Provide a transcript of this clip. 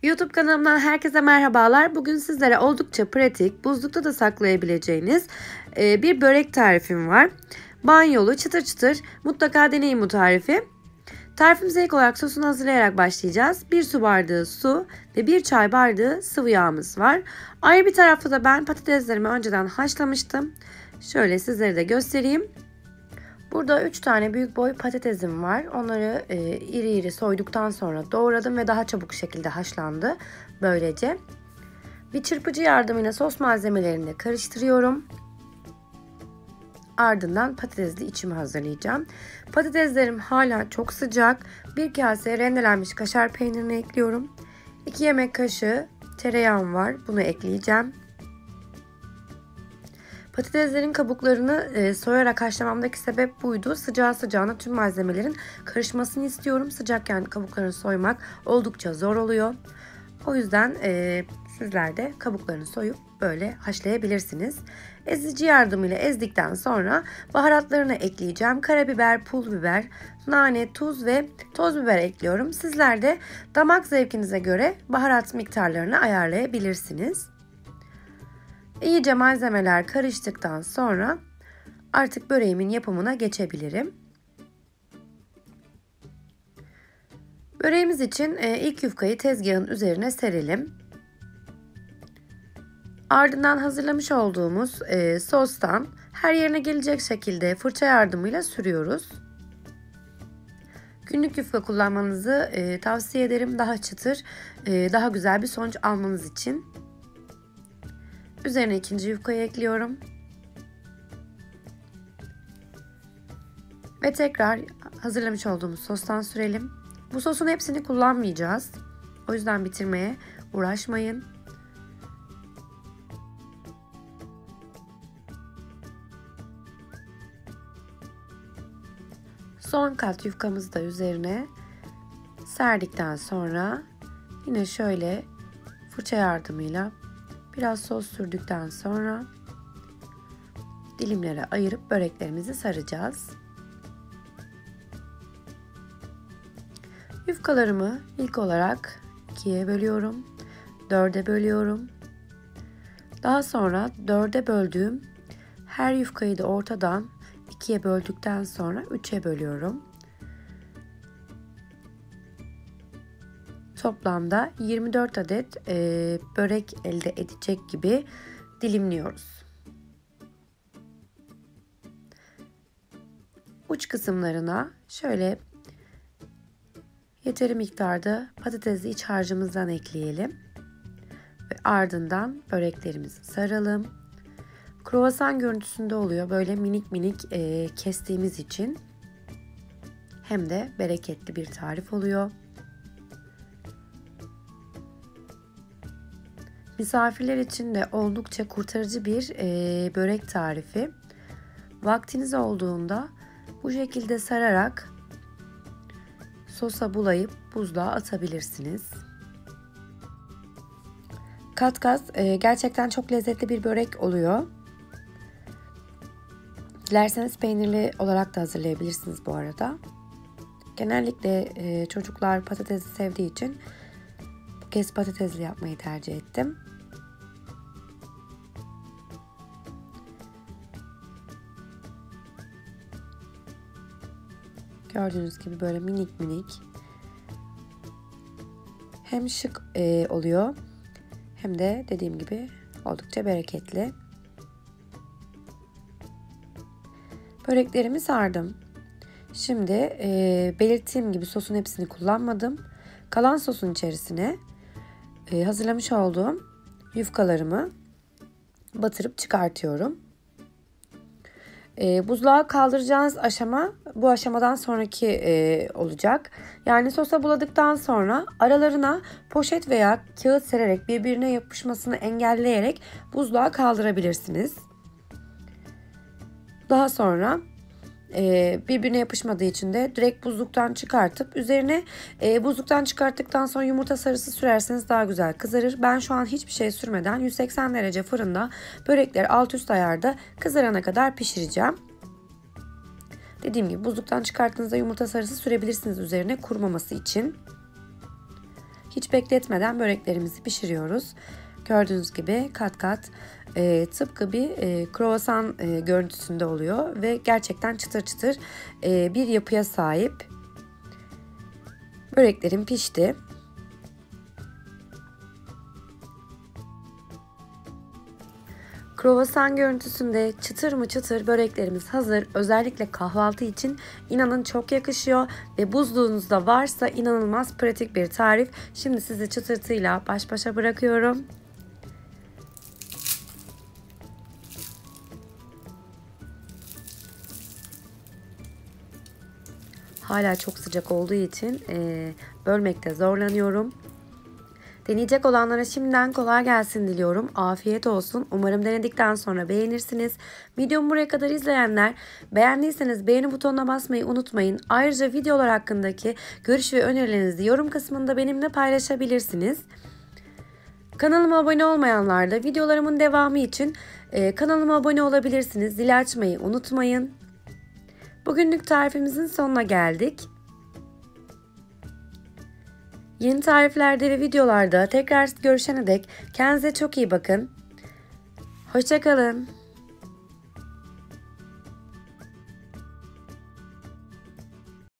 YouTube kanalımdan herkese merhabalar. Bugün sizlere oldukça pratik, buzlukta da saklayabileceğiniz bir börek tarifim var. Banyolu, çıtır çıtır, mutlaka deneyin bu tarifi. Tarifimize ilk olarak sosunu hazırlayarak başlayacağız. 1 su bardağı su ve 1 çay bardağı sıvı yağımız var. Ayrı bir tarafta da ben patateslerimi önceden haşlamıştım. Şöyle sizlere de göstereyim. Burada 3 tane büyük boy patatesim var. Onları iri iri soyduktan sonra doğradım ve daha çabuk şekilde haşlandı. Böylece bir çırpıcı yardımıyla sos malzemelerini de karıştırıyorum. Ardından patatesli içimi hazırlayacağım. Patateslerim hala çok sıcak. Bir kase rendelenmiş kaşar peynirini ekliyorum. 2 yemek kaşığı tereyağım var. Bunu ekleyeceğim. Patateslerin kabuklarını soyarak haşlamamdaki sebep buydu. Sıcağı sıcağına tüm malzemelerin karışmasını istiyorum. Sıcakken kabuklarını soymak oldukça zor oluyor. O yüzden sizler de kabuklarını soyup böyle haşlayabilirsiniz. Ezici yardımıyla ezdikten sonra baharatlarını ekleyeceğim. Karabiber, pul biber, nane, tuz ve toz biber ekliyorum. Sizler de damak zevkinize göre baharat miktarlarını ayarlayabilirsiniz. İyice malzemeler karıştıktan sonra artık böreğimin yapımına geçebilirim. Böreğimiz için ilk yufkayı tezgahın üzerine serelim. Ardından hazırlamış olduğumuz sostan her yerine gelecek şekilde fırça yardımıyla sürüyoruz. Günlük yufka kullanmanızı tavsiye ederim. Daha çıtır, daha güzel bir sonuç almanız için. Üzerine ikinci yufkayı ekliyorum. Ve tekrar hazırlamış olduğumuz sostan sürelim. Bu sosun hepsini kullanmayacağız. O yüzden bitirmeye uğraşmayın. Son kat yufkamızı da üzerine serdikten sonra yine şöyle fırça yardımıyla biraz sos sürdükten sonra dilimlere ayırıp böreklerimizi saracağız. Yufkalarımı ilk olarak 2'ye bölüyorum. 4'e bölüyorum. Daha sonra 4'e böldüğüm her yufkayı da ortadan 2'ye böldükten sonra 3'e bölüyorum. Toplamda 24 adet börek elde edecek gibi dilimliyoruz. Uç kısımlarına şöyle yeteri miktarda patatesli iç harcımızdan ekleyelim. Ve ardından böreklerimizi saralım. Kruvasan görüntüsünde oluyor. Böyle minik minik kestiğimiz için hem de bereketli bir tarif oluyor. Misafirler için de oldukça kurtarıcı bir börek tarifi. Vaktiniz olduğunda bu şekilde sararak sosa bulayıp buzluğa atabilirsiniz. Kat kat gerçekten çok lezzetli bir börek oluyor. Dilerseniz peynirli olarak da hazırlayabilirsiniz bu arada. Genellikle çocuklar patatesi sevdiği için bu kez patatesli yapmayı tercih ettim. Gördüğünüz gibi böyle minik minik. Hem şık oluyor hem de dediğim gibi oldukça bereketli. Böreklerimi sardım. Şimdi belirttiğim gibi sosun hepsini kullanmadım. Kalan sosun içerisine hazırlamış olduğum yufkalarımı batırıp çıkartıyorum. Buzluğa kaldıracağınız aşama bu aşamadan sonraki olacak. Yani sosa buladıktan sonra aralarına poşet veya kağıt sererek birbirine yapışmasını engelleyerek buzluğa kaldırabilirsiniz. Daha sonra birbirine yapışmadığı için de direkt buzluktan çıkartıp üzerine buzluktan çıkarttıktan sonra yumurta sarısı sürerseniz daha güzel kızarır. Ben şu an hiçbir şey sürmeden 180 derece fırında börekleri alt üst ayarda kızarana kadar pişireceğim. Dediğim gibi buzluktan çıkarttığınızda yumurta sarısı sürebilirsiniz üzerine kurumaması için. Hiç bekletmeden böreklerimizi pişiriyoruz. Gördüğünüz gibi kat kat tıpkı bir kruvasan görüntüsünde oluyor ve gerçekten çıtır çıtır bir yapıya sahip. Böreklerim pişti. Kruvasan görüntüsünde çıtır mı çıtır böreklerimiz hazır. Özellikle kahvaltı için inanın çok yakışıyor ve buzluğunuzda varsa inanılmaz pratik bir tarif. Şimdi sizi çıtırtıyla baş başa bırakıyorum. Hala çok sıcak olduğu için bölmekte zorlanıyorum. Deneyecek olanlara şimdiden kolay gelsin diliyorum. Afiyet olsun. Umarım denedikten sonra beğenirsiniz. Videomu buraya kadar izleyenler, beğendiyseniz beğeni butonuna basmayı unutmayın. Ayrıca videolar hakkındaki görüş ve önerilerinizi yorum kısmında benimle paylaşabilirsiniz. Kanalıma abone olmayanlar da videolarımın devamı için kanalıma abone olabilirsiniz. Zili açmayı unutmayın. Bugünlük tarifimizin sonuna geldik. Yeni tariflerde ve videolarda tekrar görüşene dek kendinize çok iyi bakın. Hoşça kalın.